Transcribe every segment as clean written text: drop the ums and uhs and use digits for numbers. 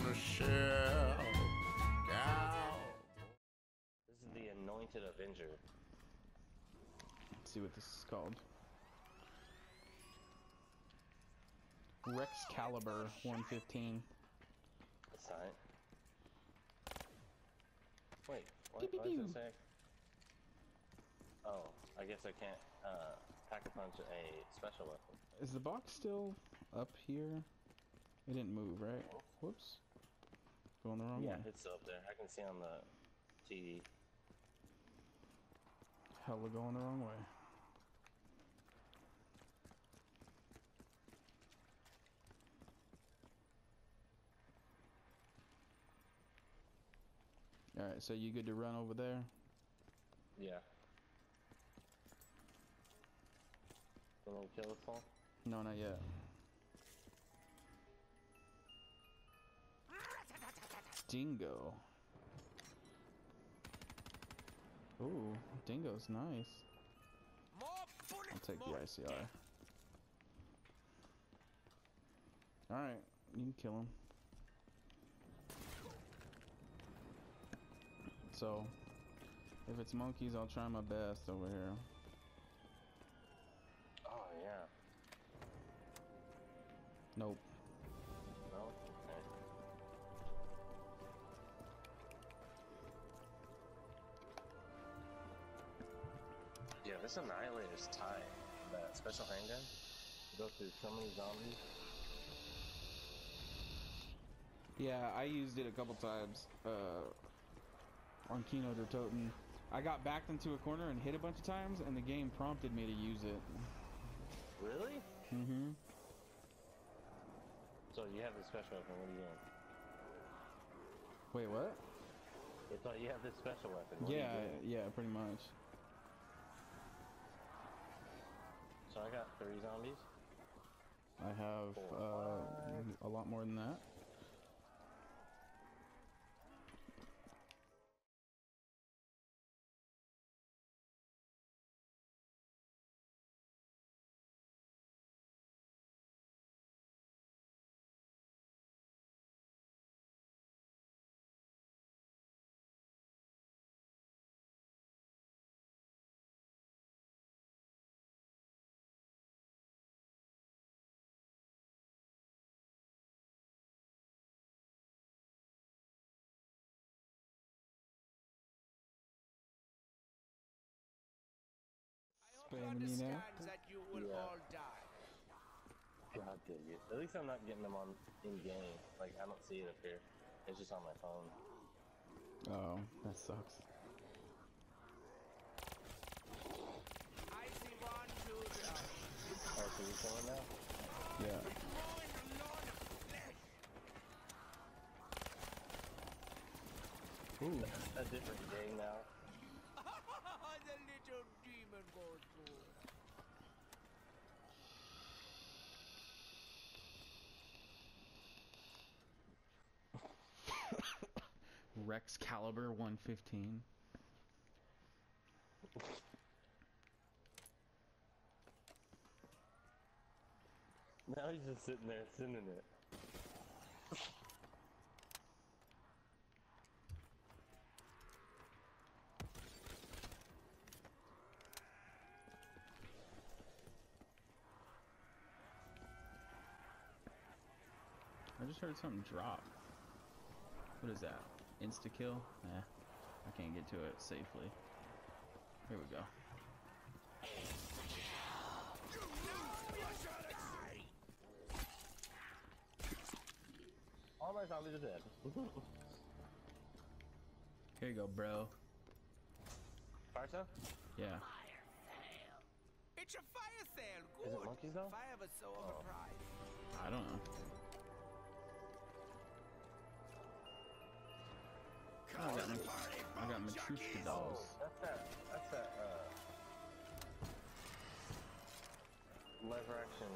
a shell. Cow. This is the Anointed Avenger. Let's see what this is called. Rexcalibur 115. Sign. Wait, what Pew, pew, does pew. it say? Oh, I guess I can't pack a punch a special weapon. Is the box still up here? It didn't move, right? Whoops. Going the wrong Yeah, way. it's still up there. I can see on the TV. Hella going the wrong way. Alright, so you good to run over there? Yeah. The little kill this one? No, not yet. Dingo. Ooh, dingo's nice. I'll take the ICR. Alright, you can kill him. So, if it's monkeys, I'll try my best over here. Oh, yeah. Nope. No? Okay. Yeah, this Annihilator's tight. That special handgun. You go through so many zombies. Yeah, I used it a couple times on Kino der Toten. I got backed into a corner and hit a bunch of times, and the game prompted me to use it. Really? Mm-hmm. So you have the special weapon, what are you doing? Wait, what? It's like you have this special weapon. What are Yeah, you doing? yeah, pretty much. So I got 3 zombies. I have 4, 5. a lot more than that. Spamming me now. That you will Yeah. all die. God dang it. At least I'm not getting them on in game. Like I don't see it up here. It's just on my phone. Oh, that sucks. I see one, two, three. Oh, so you're killing now? Yeah. Mowing the lawn of flesh. Ooh. A different game now. The little demon goes through. Rexcalibur 115. Now he's just sitting there sending it. I just heard something drop. What is that? Insta-kill? Nah, I can't get to it safely. Here we go. All my zombies are dead. Here you go, bro. Fire sale? Yeah. It's a fire sale. Is Good. it monkeys though? Fire was so overpriced. I don't know. Oh, I got Matryoshka dolls. That's that lever action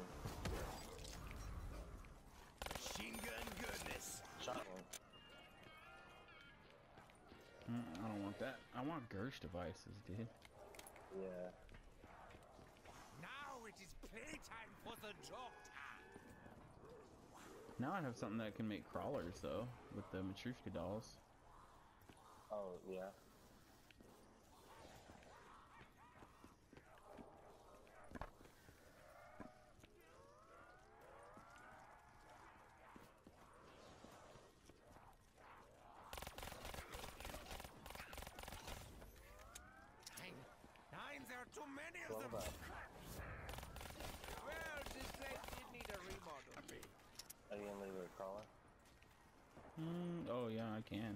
Machine gun goodness. shotgun. I don't want that. I want Gersh devices, dude. Yeah. Now it is playtime for the doctor. Now I have something that can make crawlers though, with the Matryoshka dolls. Oh, yeah. Nine, there are too many of Well them. done. Well, this place did need a remodel. Are you gonna leave it a crawler? Oh yeah, I can.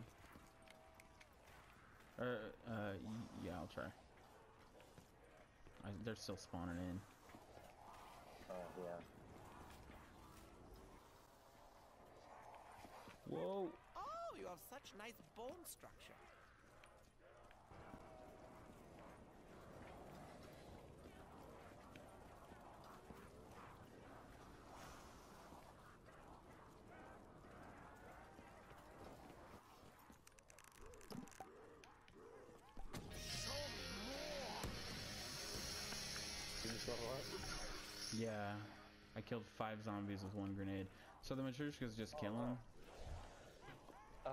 Yeah, I'll try. They're still spawning in. Yeah. Whoa! Oh, you have such nice bone structure. Did you still what? Yeah, I killed 5 zombies with 1 grenade. So the Matryoshkas just kill them. Oh.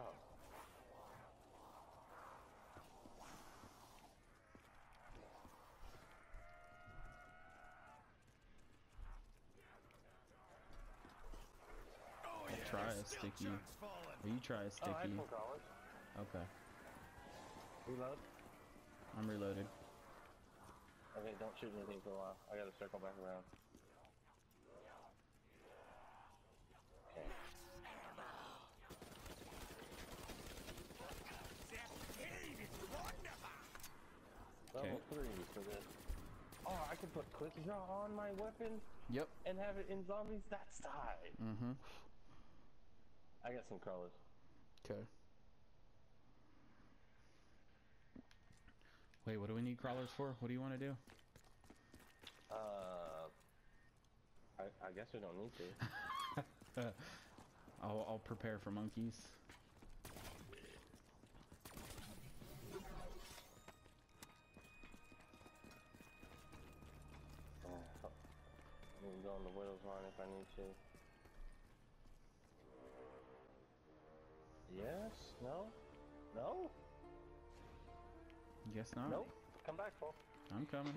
Try a sticky. Or you try a Oh, I sticky. pulled crawlers. Okay, Reload. I'm reloaded. Okay, don't shoot anything for a while. I gotta circle back around. Okay. Level 3 for this. Oh, I can put quick draw on my weapon Yep. and have it in zombies? That's tight. Mm-hmm. I got some crawlers. Okay. Wait, what do we need crawlers for? What do you want to do? I guess we don't need to. I'll prepare for monkeys. I can go on the Widow's line if I need to. Yes? No? No? Guess not. Nope. Come back, Paul. I'm coming.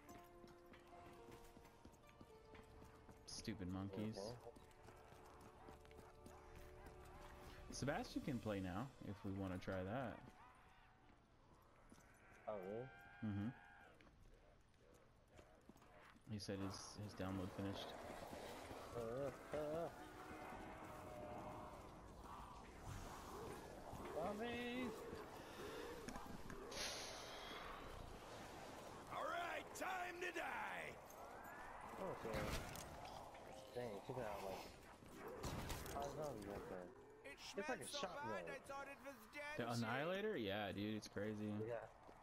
Stupid monkeys. Okay. Sebastian can play now if we want to try that. Oh, really? Mm-hmm. He said his download finished. Zombies! All right, time to die. Oh, okay. Dang, took out like 5 zombies right there. It It's like smelled a so shotgun. bad I thought it was dead. The Annihilator? Yeah, dude, it's crazy. Yeah.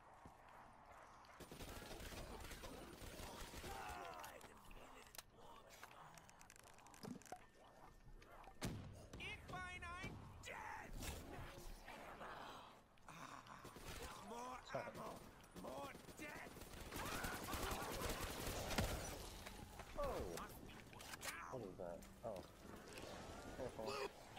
Ich bin ein dead. More ammo. More dead. Oh! What is that? Oh. Careful.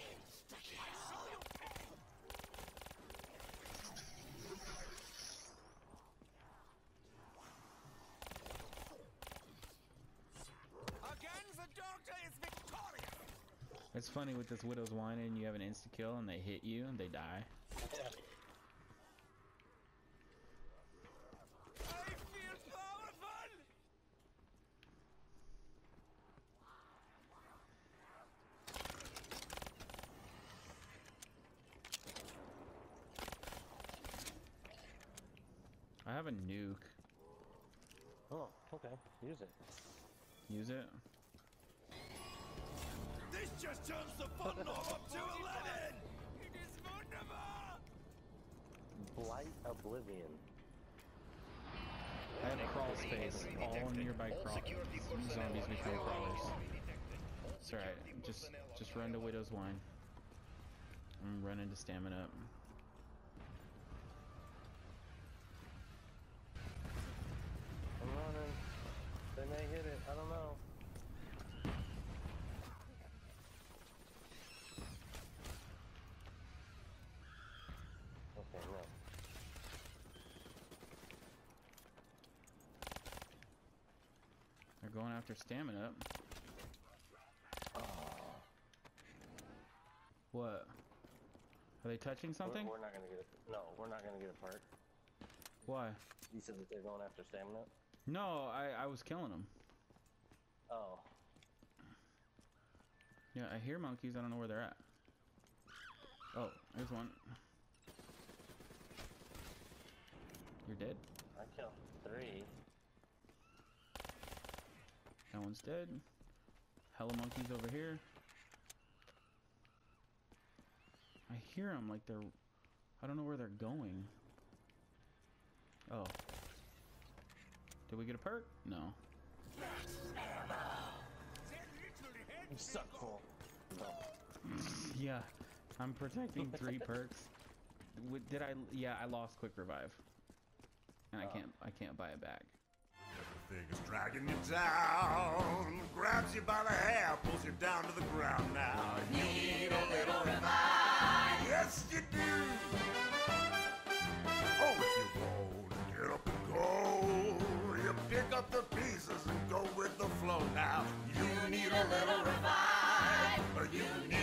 Again, the doctor is victorious. It's funny with this Widow's whining, you have an insta kill and they hit you and they die. I feel powerful. I have a nuke. Oh, okay. Use it. Use it. This just turns the fun knob up to 11. It is wunderbar. Blight Oblivion. I have crawl space. All nearby zombies become crawlers. It's alright. Just run to Widow's Wine. I'm running to stamina up. I'm running. They may hit it. I don't know. after stamina. What? Are they touching something? We're not gonna get a, no, we're not gonna get a perk. Why? You said that they're going after stamina? No, I was killing them. Oh. Yeah, I hear monkeys. I don't know where they're at. Oh, there's one. You're dead. I killed 3. That one's dead. Hella monkeys over here. I hear them like they're... I don't know where they're going. Oh. Did we get a perk? No. You suck, fool. No. Yeah, I'm protecting 3 perks. Did I? Yeah, I lost quick revive, and I can't buy it back. Everything is dragging you down, grabs you by the hair, pulls you down to the ground now. You need a little revive. Yes, you do. Oh, if you won't get up and go, you pick up the pieces and go with the flow now. You need a little revive. You need